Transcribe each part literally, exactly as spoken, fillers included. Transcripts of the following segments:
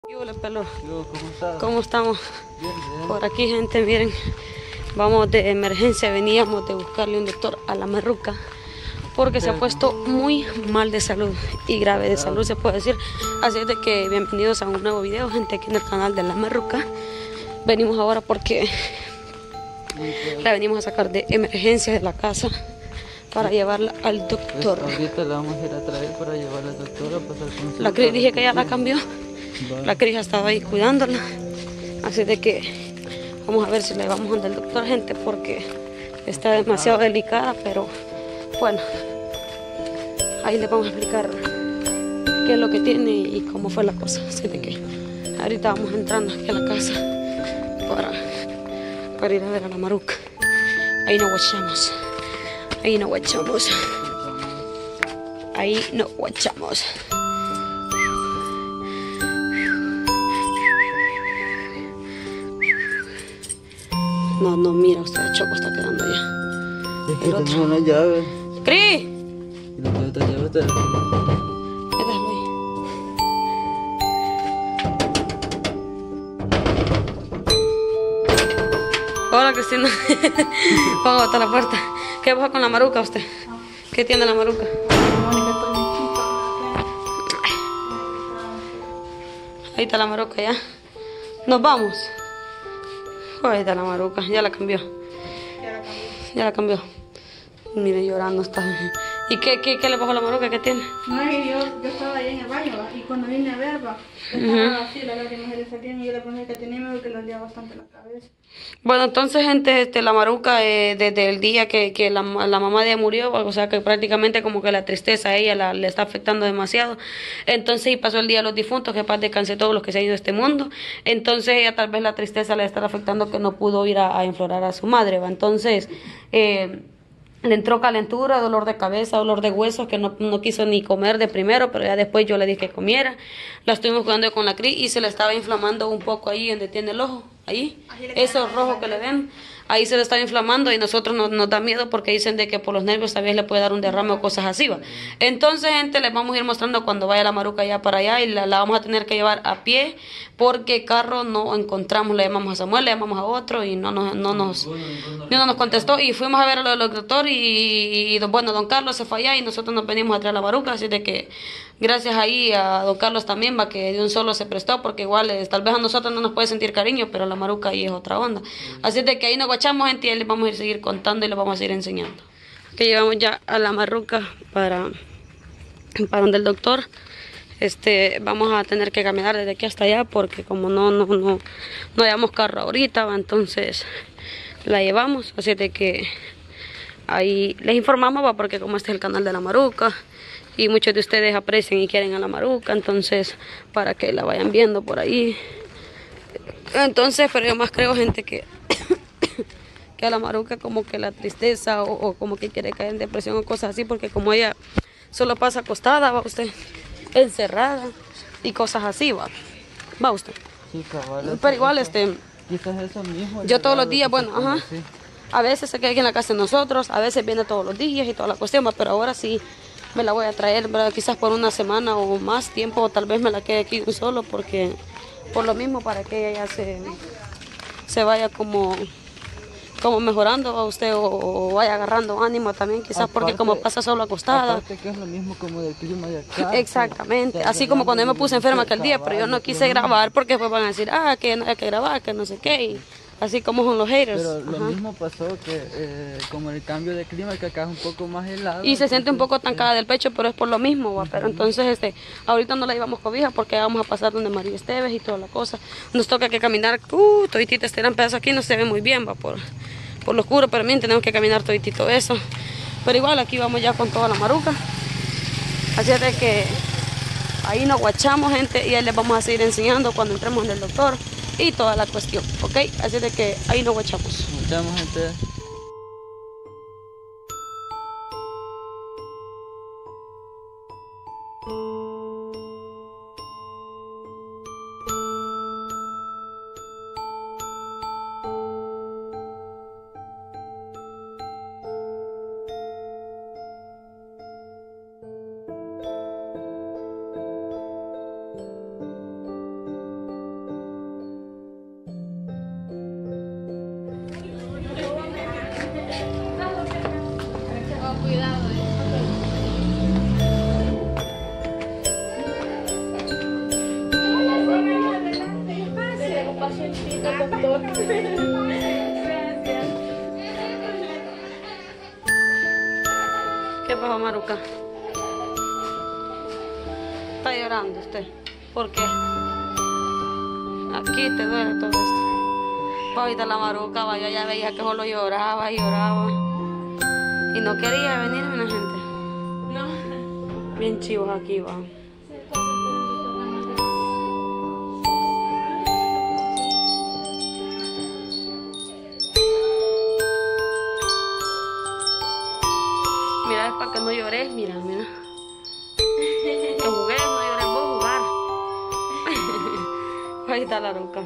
¿Qué hubo, pelo? Yo, ¿cómo estás? ¿Cómo estamos? Bien, bien. Por aquí, gente, miren, vamos de emergencia, veníamos de buscarle un doctor a la Marruca porque se ha puesto muy mal de salud y grave de salud, se puede decir. Así es de que bienvenidos a un nuevo video, gente, aquí en el canal de la Marruca. Venimos ahora porque la venimos a sacar de emergencia de la casa para llevarla al doctor. Pues ahorita la vamos a ir a traer para llevarla al doctor a pasar consulta. La Cris dije que ya la cambió. La Cris estaba ahí cuidándola. Así de que vamos a ver si la llevamos ante el doctor, gente, porque está demasiado delicada, pero bueno, ahí le vamos a explicar qué es lo que tiene y cómo fue la cosa. Así de que ahorita vamos entrando aquí a la casa para, para ir a ver a la Marruca. Ahí nos guachamos. Ahí nos guachamos. Ahí nos guachamos. No, no, mira usted, Choco está quedando ya. Es que tenemos una llave. ¡Cris! Y la otra llave está. Déjalo ahí. Hola, Cristina. Vamos a botar la puerta. ¿Qué pasa con la Marruca usted? ¿Qué tiene la Marruca? Ahí está la Marruca ya. Nos vamos. Ahí está la Marruca, ya la cambió. Ya la cambió. Ya la cambió. Mire, llorando está. ¿Y qué, qué, qué le pasó a la Marruca? ¿Qué tiene? No, y yo, yo estaba ahí en el baño, ¿va? Y cuando vine a ver, va, estaba así, las lágrimas le salían y yo le pregunté que tenía miedo, que le dolía bastante la cabeza. Bueno, entonces, gente, este, la Marruca, eh, desde el día que, que la, la mamá de ella murió, o sea, que prácticamente como que la tristeza a ella la, le está afectando demasiado. Entonces, y pasó el día de los difuntos, que paz descanse todos los que se han ido de este mundo. Entonces, ella tal vez la tristeza le está afectando que no pudo ir a, a implorar a su madre, ¿va? Entonces, eh... le entró calentura, dolor de cabeza, dolor de huesos, que no, no quiso ni comer de primero, pero ya después yo le dije que comiera. La estuvimos cuidando con la Cris y se le estaba inflamando un poco ahí donde tiene el ojo, ahí, eso rojo que le ven, ahí se le está inflamando y nosotros nos, nos da miedo porque dicen de que por los nervios tal vez le puede dar un derrame o cosas así, ¿va? Entonces, gente, les vamos a ir mostrando cuando vaya la Marruca ya para allá y la, la vamos a tener que llevar a pie porque carro no encontramos, le llamamos a Samuel, le llamamos a otro y no nos, no nos, no nos contestó y fuimos a ver a los doctores y, y, bueno, don Carlos se fue allá y nosotros nos venimos a traer la Marruca, así de que gracias ahí a don Carlos también, va, que de un solo se prestó, porque igual eh, tal vez a nosotros no nos puede sentir cariño, pero la Marruca ahí es otra onda. Así de que ahí nos guachamos, gente, y ahí les vamos a ir seguir contando y les vamos a seguir enseñando. Que llevamos ya a la Marruca para, para donde el doctor. Este, vamos a tener que caminar desde aquí hasta allá, porque como no, no, no, no llevamos carro ahorita, va, entonces la llevamos, así de que ahí les informamos, va, porque como este es el canal de la Marruca y muchos de ustedes aprecian y quieren a la Marruca, entonces para que la vayan viendo por ahí. Entonces, pero yo más creo, gente, que que a la Marruca como que la tristeza o, o como que quiere caer en depresión o cosas así, porque como ella solo pasa acostada, va usted, encerrada y cosas así, va, va usted. Sí, cabal. Pero igual, este, Quizás eso mismo. yo todos los días, bueno, ajá, a veces se queda aquí en la casa de nosotros, a veces viene todos los días y toda la cuestión, va, pero ahora sí me la voy a traer, ¿verdad? Quizás por una semana o más tiempo, o tal vez me la quede aquí un solo, porque por lo mismo para que ella se, se vaya como, como mejorando a usted o, o vaya agarrando ánimo también, quizás aparte, porque como pasa solo acostada. Aparte que es lo mismo como del clima de acá. Exactamente, que, así como cuando yo me puse enferma aquel día, pero yo no quise grabar porque después van a decir, ah, que no hay que grabar, que no sé qué, y así como son los haters. Pero lo Ajá. mismo pasó que eh, como el cambio de clima, que acá es un poco más helado. Y se siente un poco tancada del pecho, pero es por lo mismo, ¿va? Pero entonces este, ahorita no la llevamos cobija porque vamos a pasar donde María Esteves y toda la cosa. Nos toca que caminar, uh, toditita estiran pedazos aquí, no se ve muy bien, va, por, por lo oscuro, pero también tenemos que caminar toditito eso. Pero igual aquí vamos ya con toda la Marruca. Así es de que ahí nos guachamos, gente, y ahí les vamos a seguir enseñando cuando entremos en el doctor y toda la cuestión, ¿ok? Así es de que ahí nos guachamos. Nos guachamos, gente. motor. ¿Qué pasó, Maruca? ¿Está llorando usted? ¿Por qué? Aquí te duele todo esto. Pues ahorita la Maruca, vaya, ya veía que solo lloraba y lloraba. Y no quería venir una gente. No. Bien chivos aquí, va. Mira, es para que no llores, mira, mira. Que jugué, no llores vos, jugar. Ahí está la roca.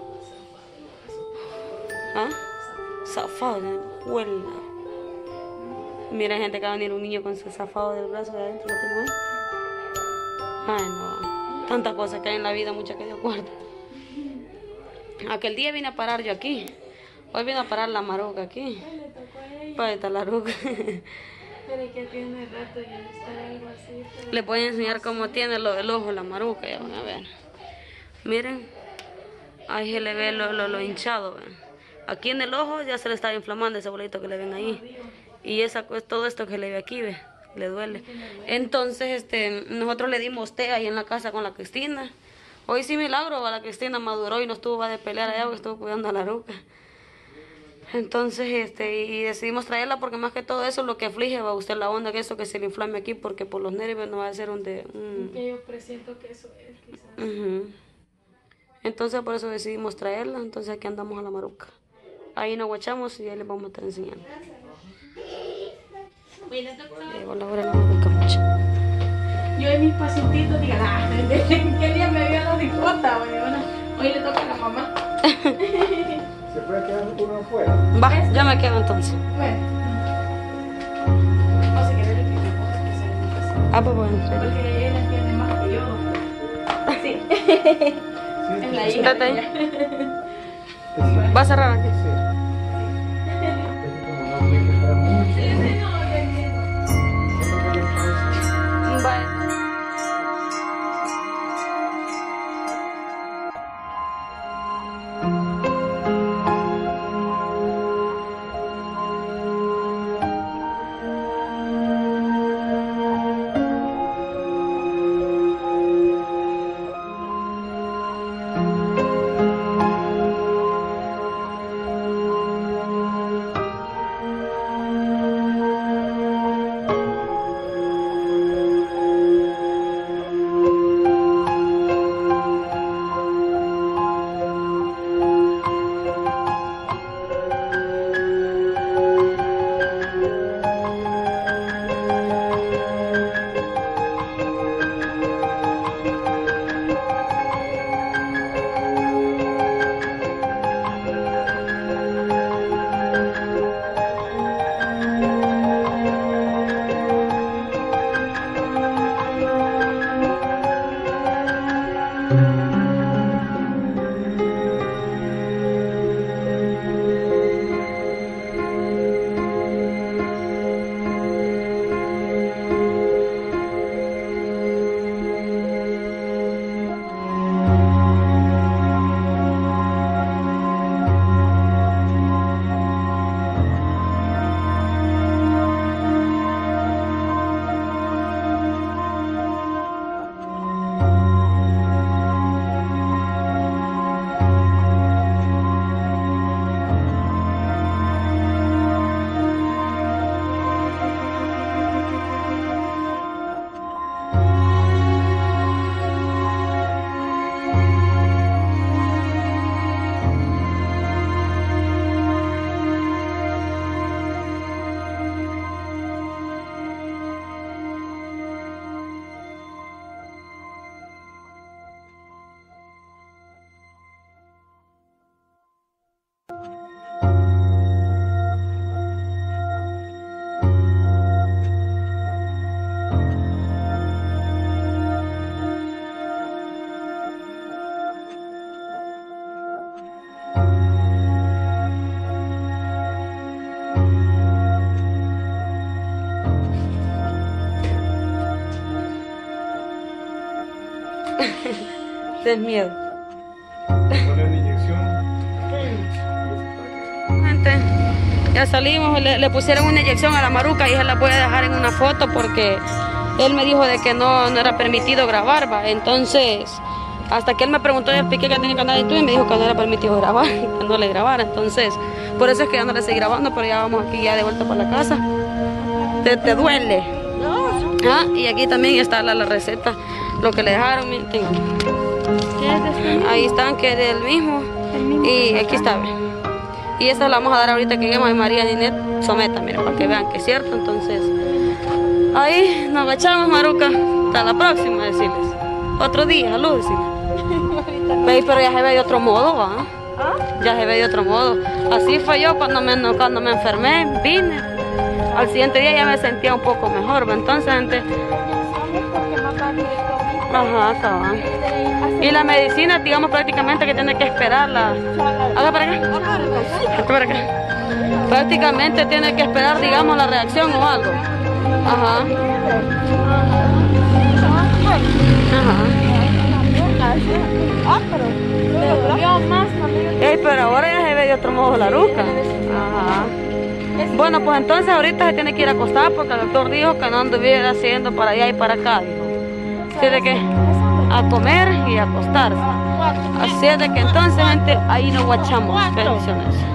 ¿Ah? Zafado, huela. Mira, hay gente que va a venir un niño con su zafado del brazo de adentro, lo tengo ahí. Ay, no. Tantas cosas que hay en la vida, muchas que Dios guarda. Aquel día vine a parar yo aquí. Hoy vine a parar la Maruca aquí. Para estar la roca. Pero que tiene rato ya está algo así. Pero... Les voy a enseñar cómo tiene lo, el ojo la Maruca, ya van a ver. Miren, ahí se le ve lo, lo, lo hinchado. ¿Ven? Aquí en el ojo ya se le está inflamando ese bolito que le ven ahí. Y esa, todo esto que le ve aquí, ve, le duele. Entonces, este, nosotros le dimos té ahí en la casa con la Cristina. Hoy sí milagro, la Cristina maduró y no estuvo a de pelear allá, porque estuvo cuidando a la Ruca. Entonces, este, y decidimos traerla porque más que todo eso es lo que aflige a usted la onda, que eso que se le inflame aquí, porque por los nervios no va a ser un de... Un... Que yo presiento que eso es, quizás. Uh-huh. Entonces, por eso decidimos traerla. Entonces, aquí andamos a la Maruca. Ahí nos guachamos y ahí les vamos a estar enseñando. Llegó la hora de la Maruca, mucho. Yo y mis pacientitos digan, ah, ¿qué día me vio la disputa? Hoy le toca a la mamá. ¿Se puede quedar uno afuera? Va, ya me quedo entonces. Bueno. O si quieres le pido cosas que sean en casa. Ah, pues bueno. Porque ella entiende más que yo. Sí. Sí, Es la sí. hija Date ahí. de ella. Va a cerrar aquí. Sí. Es que como no tiene que estar mucho, Sí, ¿no? sí, no, ya entiendo. Solo que le pasa. Bye. ¿Cuál es la inyección? Ya salimos, le, le pusieron una inyección a la maruca y se la voy a dejar en una foto porque él me dijo de que no, no era permitido grabar, va. Entonces, hasta que él me preguntó, yo expliqué que tenía canal de YouTube y me dijo que no era permitido grabar, que no le grabara. Entonces, por eso es que ya no le seguí grabando, pero ya vamos aquí ya de vuelta para la casa. ¿Te, te duele? Ah, y aquí también está la, la receta, lo que le dejaron, miren, tengo. Ahí están, que es del mismo. Y aquí está, ¿ven? Y esta la vamos a dar ahorita que lleguemos a María Ninet Someta, miren, para que vean que es cierto. Entonces, ahí nos agachamos, maruca. Hasta la próxima, decirles. Otro día, salud, decirles. Pero ya se ve de otro modo, ¿va? Ya se ve de otro modo. Así fue yo cuando me, cuando me enfermé, vine. Al siguiente día ya me sentía un poco mejor, ¿va? Entonces, gente... Ajá, está bien. Y la medicina, digamos, prácticamente que tiene que esperarla. Haga para acá. Haga para acá. Prácticamente tiene que esperar, digamos, la reacción o algo. Ajá. Ajá. Ey, pero ahora ya se ve de otro modo la ruca. Ajá. Bueno, pues entonces ahorita se tiene que ir a acostar porque el doctor dijo que no anduviera haciendo para allá y para acá, dijo. Así de que a comer y a acostarse. Así es de que entonces, gente, ahí nos guachamos. Bendiciones.